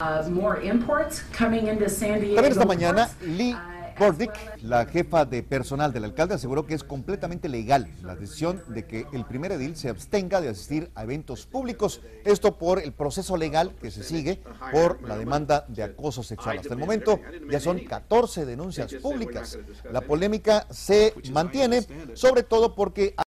También esta mañana, Lee Burdick, la jefa de personal del alcalde, aseguró que es completamente legal la decisión de que el primer edil se abstenga de asistir a eventos públicos. Esto por el proceso legal que se sigue por la demanda de acoso sexual. Hasta el momento ya son 14 denuncias públicas. La polémica se mantiene, sobre todo porque